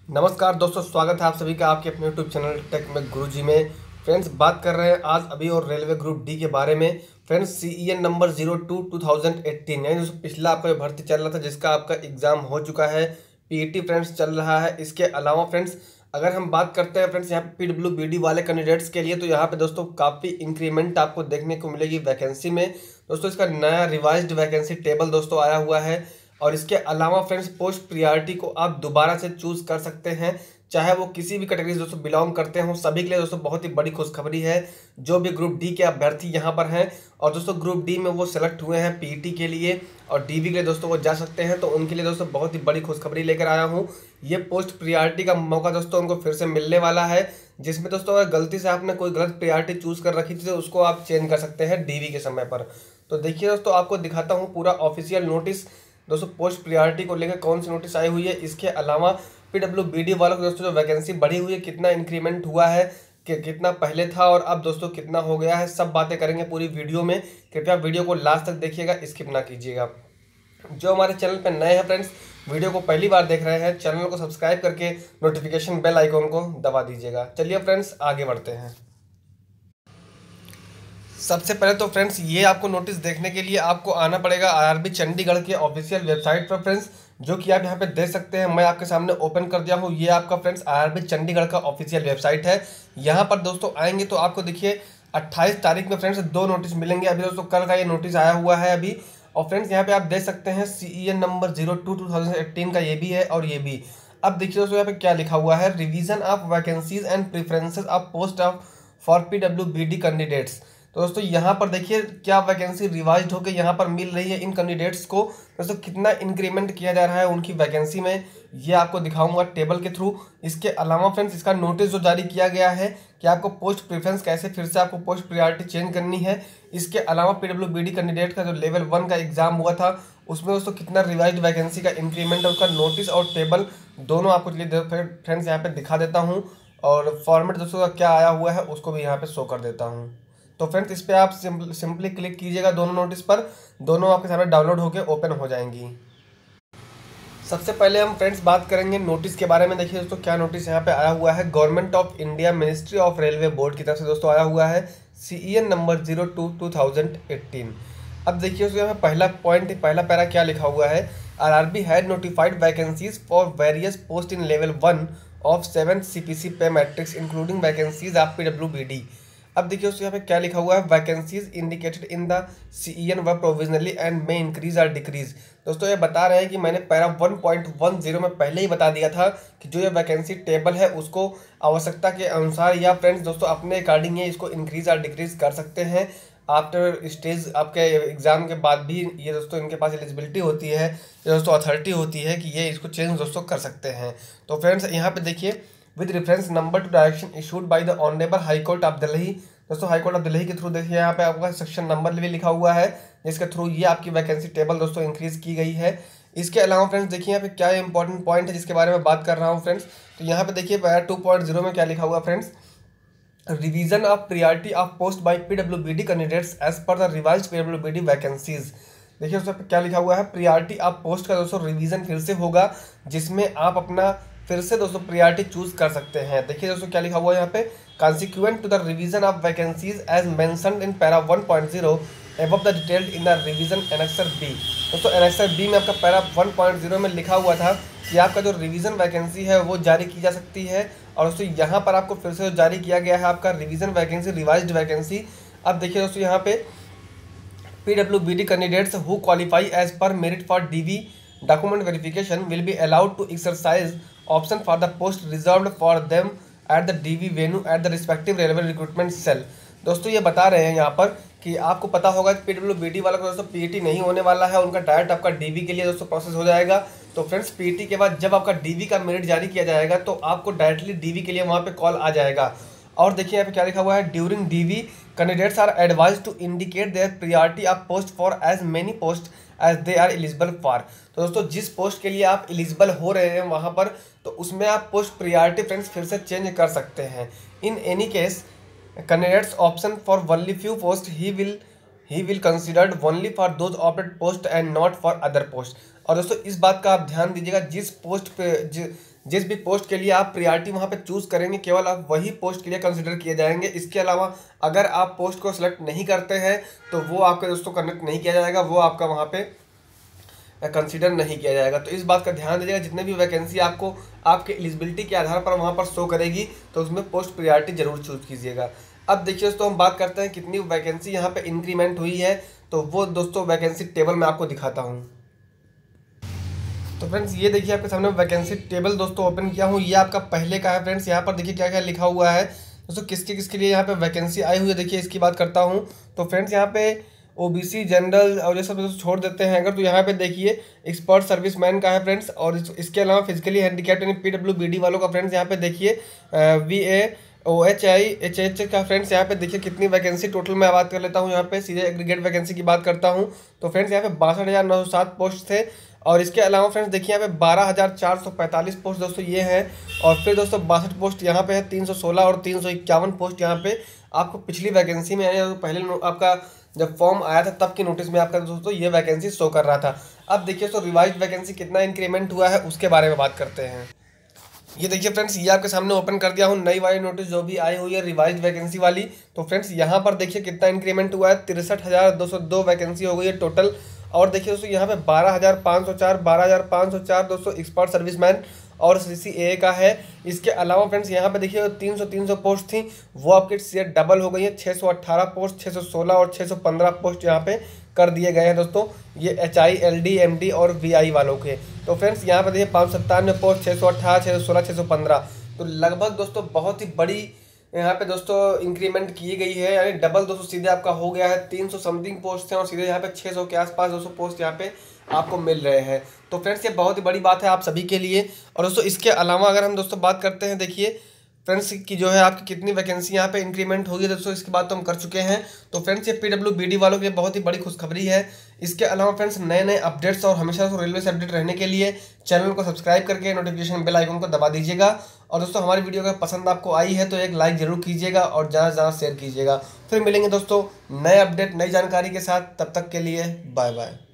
नमस्कार दोस्तों, स्वागत है आप सभी का आपके अपने यूट्यूब चैनल टेक में गुरुजी में। फ्रेंड्स, बात कर रहे हैं आज अभी और रेलवे ग्रुप डी के बारे में। फ्रेंड्स, CEN नंबर 02/2018 यानी दोस्तों पिछला आपका जो भर्ती चल रहा था जिसका आपका एग्जाम हो चुका है, PET फ्रेंड्स चल रहा है। इसके अलावा फ्रेंड्स अगर हम बात करते हैं फ्रेंड्स यहाँ पे PWBD वाले कैंडिडेट्स के लिए, तो यहाँ पे दोस्तों काफ़ी इंक्रीमेंट आपको देखने को मिलेगी वैकेंसी में। दोस्तों इसका नया रिवाइज्ड वैकेंसी टेबल दोस्तों आया हुआ है। और इसके अलावा फ्रेंड्स पोस्ट प्रियॉरिटी को आप दोबारा से चूज कर सकते हैं, चाहे वो किसी भी कैटेगरी दोस्तों बिलोंग करते हो। सभी के लिए दोस्तों बहुत ही बड़ी खुशखबरी है जो भी ग्रुप डी के अभ्यर्थी यहाँ पर हैं और दोस्तों ग्रुप डी में वो सेलेक्ट हुए हैं PET के लिए और DV के लिए दोस्तों वो जा सकते हैं। तो उनके लिए दोस्तों बहुत ही बड़ी खुशखबरी लेकर आया हूँ। ये पोस्ट प्रियॉरिटी का मौका दोस्तों उनको फिर से मिलने वाला है, जिसमें दोस्तों अगर गलती से आपने कोई गलत प्रियॉरिटी चूज कर रखी थी तो उसको आप चेंज कर सकते हैं DV के समय पर। तो देखिए दोस्तों, आपको दिखाता हूँ पूरा ऑफिशियल नोटिस दोस्तों पोस्ट प्रियॉरिटी को लेकर कौन सी नोटिस आई हुई है। इसके अलावा PWBD वालों को दोस्तों जो वैकेंसी बढ़ी हुई है, कितना इंक्रीमेंट हुआ है, कि कितना पहले था और अब दोस्तों कितना हो गया है, सब बातें करेंगे पूरी वीडियो में। कृपया वीडियो को लास्ट तक देखिएगा, स्किप ना कीजिएगा। जो हमारे चैनल पर नए हैं फ्रेंड्स, वीडियो को पहली बार देख रहे हैं, चैनल को सब्सक्राइब करके नोटिफिकेशन बेल आइकॉन को दबा दीजिएगा। चलिए फ्रेंड्स आगे बढ़ते हैं। सबसे पहले तो फ्रेंड्स ये आपको नोटिस देखने के लिए आपको आना पड़ेगा IRB चंडीगढ़ के ऑफिशियल वेबसाइट पर फ्रेंड्स, जो कि आप यहाँ पे देख सकते हैं। मैं आपके सामने ओपन कर दिया हूँ। ये आपका फ्रेंड्स IRB चंडीगढ़ का ऑफिशियल वेबसाइट है। यहाँ पर दोस्तों आएंगे तो आपको देखिए 28 तारीख में फ्रेंड्स दो नोटिस मिलेंगे। अभी दोस्तों कल का ये नोटिस आया हुआ है अभी। और फ्रेंड्स यहाँ पे आप देख सकते हैं CEN नंबर 02/2018 का ये भी है और ये भी। अब देखिए दोस्तों यहाँ पे क्या लिखा हुआ है, revision of vacancies and preferences of post of for PWBD candidates. तो दोस्तों यहाँ पर देखिए क्या वैकेंसी रिवाइज्ड होकर यहाँ पर मिल रही है इन कैंडिडेट्स को। दोस्तों कितना इंक्रीमेंट किया जा रहा है उनकी वैकेंसी में, ये आपको दिखाऊंगा टेबल के थ्रू। इसके अलावा फ्रेंड्स इसका नोटिस जो जारी किया गया है कि आपको पोस्ट प्रेफरेंस कैसे फिर से आपको पोस्ट प्रायोरिटी चेंज करनी है। इसके अलावा PWBD कैंडिडेट का जो लेवल 1 का एग्जाम हुआ था उसमें दोस्तों कितना रिवाइज्ड वैकेंसी का इंक्रीमेंट है, उसका नोटिस और टेबल दोनों आपको फ्रेंड्स यहाँ पे दिखा देता हूँ। और फॉर्मेट दोस्तों का क्या आया हुआ है उसको भी यहाँ पे शो कर देता हूँ। तो फ्रेंड्स इस पर आप सिंपली क्लिक कीजिएगा दोनों नोटिस पर, दोनों आपके सामने डाउनलोड होकर ओपन हो जाएंगी। सबसे पहले हम फ्रेंड्स बात करेंगे नोटिस के बारे में। देखिए दोस्तों क्या नोटिस यहाँ पे आया हुआ है, government of India ministry of railway board की तरफ से दोस्तों आया हुआ है, CEN नंबर 02/2018। अब देखिए दोस्तों यहाँ पे पहला पॉइंट, पहला पैरा क्या लिखा हुआ है, RRB had notified vacancies for various post in level 1 of 7th CPC pay matrix including vacancies of PWBD। अब देखिए दोस्तों यहाँ पे क्या लिखा हुआ है, vacancies indicated in the CEN व प्रोविजनली एंड मे इंक्रीज और डिक्रीज। दोस्तों ये बता रहे हैं कि मैंने पैरा 1.10 में पहले ही बता दिया था कि जो ये वैकेंसी टेबल है उसको आवश्यकता के अनुसार या फ्रेंड्स दोस्तों अपने अकॉर्डिंग ये इसको इंक्रीज और डिक्रीज कर सकते हैं। आफ्टर स्टेज आपके एग्जाम के बाद भी ये दोस्तों इनके पास एलिजिबिलिटी होती है, ये दोस्तों अथॉरिटी होती है कि ये इसको चेंज दोस्तों कर सकते हैं। तो फ्रेंड्स यहाँ पे देखिए with reference number two direction issued by the honourable High Court of Delhi. दोस्तों हाई कोर्ट ऑफ दिल्ली के थ्रू देखिए यहाँ पे आपका सेक्शन नंबर भी लिखा हुआ है जिसके थ्रू ये आपकी वैकेंसी टेबल दोस्तों इंक्रीज की गई है। इसके अलावा फ्रेंड्स देखिए यहाँ पे क्या इंपॉर्टेंट पॉइंट है जिसके बारे में बात कर रहा हूँ फ्रेंड्स। तो यहाँ पे देखिए पैरा 2.0 में क्या लिखा हुआ friends, revision of priority of post by PWBD candidates as per the revised PWBD vacancies. देखिए उस पर क्या लिखा हुआ है, प्रियॉरिटी ऑफ पोस्ट का दोस्तों रिवीजन फिर से होगा जिसमें आप अपना फिर से दोस्तों प्रियॉरिटी चूज कर सकते हैं। देखिए दोस्तों क्या लिखा हुआ है यहाँ पे, consequent to the revision of vacancies as mentioned in para 1.0 above the detailed in the revision annexure B. दोस्तों एनेक्सर बी में आपका पैरा 1.0 में लिखा हुआ था कि आपका जो रिवीजन वैकेंसी है वो जारी की जा सकती है। और दोस्तों यहाँ पर आपको फिर से जारी किया गया है आपका रिवीजन वैकेंसी, रिवाइज्ड वैकेंसी। अब देखिए दोस्तों यहाँ पे PWBD candidates who qualify as per merit for DV document verification will be allowed to exercise option for the post reserved for them at the DV venue at the respective railway recruitment cell। दोस्तों ये बता रहे हैं यहाँ पर कि आपको पता होगा कि PWBD वाला को दोस्तों PET नहीं होने वाला है, उनका डायरेक्ट आपका DV के लिए दोस्तों प्रोसेस हो जाएगा। तो फ्रेंड्स PET के बाद जब आपका DV का मेरिट जारी किया जाएगा तो आपको डायरेक्टली DV के लिए वहाँ पे कॉल आ जाएगा। और देखिए यहाँ पे क्या लिखा हुआ है, during DV candidates are advised to indicate their priority of post for as many post as they are eligible for. तो दोस्तों जिस पोस्ट के लिए आप एलिजिबल हो रहे हैं वहाँ पर तो उसमें आप पोस्ट प्रियॉरिटी फ्रेंड्स फिर से चेंज कर सकते हैं। In any case candidates option for only few post he will considered only for those opted post and not for other post. और दोस्तों इस बात का आप ध्यान दीजिएगा, जिस भी पोस्ट के लिए आप प्रायोरिटी वहाँ पे चूज़ करेंगे केवल आप वही पोस्ट के लिए कंसिडर किए जाएंगे। इसके अलावा अगर आप पोस्ट को सिलेक्ट नहीं करते हैं तो वो आपके दोस्तों कनेक्ट नहीं किया जाएगा, वो आपका वहाँ पे कंसीडर नहीं किया जाएगा। तो इस बात का ध्यान दीजिएगा, जितने भी वैकेंसी आपको आपके एलिजिबिलिटी के आधार पर वहाँ पर शो करेगी तो उसमें पोस्ट प्रायोरिटी जरूर चूज कीजिएगा। अब देखिए दोस्तों, हम बात करते हैं कितनी वैकेंसी यहाँ पे इंक्रीमेंट हुई है। तो वो दोस्तों वैकेंसी टेबल मैं आपको दिखाता हूँ। तो फ्रेंड्स ये देखिए आपके सामने वैकेंसी टेबल दोस्तों ओपन किया हूँ। ये आपका पहले का है फ्रेंड्स। यहाँ पर देखिए क्या क्या लिखा हुआ है दोस्तों, किसके किसके लिए यहाँ पे वैकेंसी आई हुई है। देखिए इसकी बात करता हूँ तो फ्रेंड्स यहाँ पे ओबीसी जनरल और ये सब छोड़ देते हैं अगर, तो यहाँ पे देखिए एक्सपर्ट सर्विसमैन का है फ्रेंड्स। और इसके अलावा फिजिकली हैंडीकैप्ड यानी पीडब्ल्यूबीडी वालों का फ्रेंड्स यहाँ पे देखिए VAOHIHH का फ्रेंड्स यहाँ पे देखिए कितनी वैकेंसी टोटल मैं बात कर लेता हूँ। यहाँ पे सीधे एग्रीगेट वैकेंसी की बात करता हूँ तो फ्रेंड्स यहाँ पे 62,907 पोस्ट थे। और इसके अलावा फ्रेंड्स देखिए यहाँ पे 12,445 पोस्ट दोस्तों ये हैं। और फिर दोस्तों 62 पोस्ट यहाँ पे है, 316 और 351 पोस्ट यहाँ पे आपको पिछली वैकेंसी में है। पहले आपका जब फॉर्म आया था तब की नोटिस में आपका दोस्तों ये वैकेंसी शो कर रहा था। अब देखिए तो रिवाइज वैकेंसी कितना इंक्रीमेंट हुआ है उसके बारे में बात करते हैं। ये देखिए फ्रेंड्स, ये आपके सामने ओपन कर दिया हूँ नई वाली नोटिस जो भी आई हुई है रिवाइज वैकेंसी वाली। तो फ्रेंड्स यहाँ पर देखिए कितना इंक्रीमेंट हुआ है, 63,202 वैकेंसी हो गई है टोटल। और देखिए दोस्तों यहाँ पे 12,504 दोस्तों एक्सपर्ट सर्विसमैन और CCAA का है। इसके अलावा फ्रेंड्स यहाँ पे देखिए 300 पोस्ट थी वो आपके से डबल हो गई है, 618 पोस्ट, 616 और 615 पोस्ट यहाँ पे कर दिए गए हैं दोस्तों, ये HI LD MD और VI वालों के। तो फ्रेंड्स यहाँ पे देखिए 597 पोस्ट, 618 616 615, तो लगभग दोस्तों बहुत ही बड़ी यहाँ पे दोस्तों इंक्रीमेंट की गई है। यानी डबल दोस्तों सीधे आपका हो गया है, 300 समथिंग पोस्ट हैं और सीधे यहाँ पे 600 के आसपास दोस्तों पोस्ट यहाँ पे आपको मिल रहे हैं। तो फ्रेंड्स ये बहुत ही बड़ी बात है आप सभी के लिए। और दोस्तों इसके अलावा अगर हम दोस्तों बात करते हैं, देखिए फ्रेंड्स की जो है आपकी कितनी वैकेंसी यहाँ पे इंक्रीमेंट होगी दोस्तों, इसकी बात तो हम कर चुके हैं। तो फ्रेंड्स ये PWBD वालों के लिए बहुत ही बड़ी खुशखबरी है। इसके अलावा फ्रेंड्स नए नए अपडेट्स और हमेशा रेलवे से अपडेट रहने के लिए चैनल को सब्सक्राइब करके नोटिफिकेशन बेल आइकन को दबा दीजिएगा। और दोस्तों हमारी वीडियो अगर पसंद आपको आई है तो एक लाइक जरूर कीजिएगा और ज़्यादा से ज़्यादा शेयर कीजिएगा। फिर मिलेंगे दोस्तों नए अपडेट नई जानकारी के साथ, तब तक के लिए बाय बाय।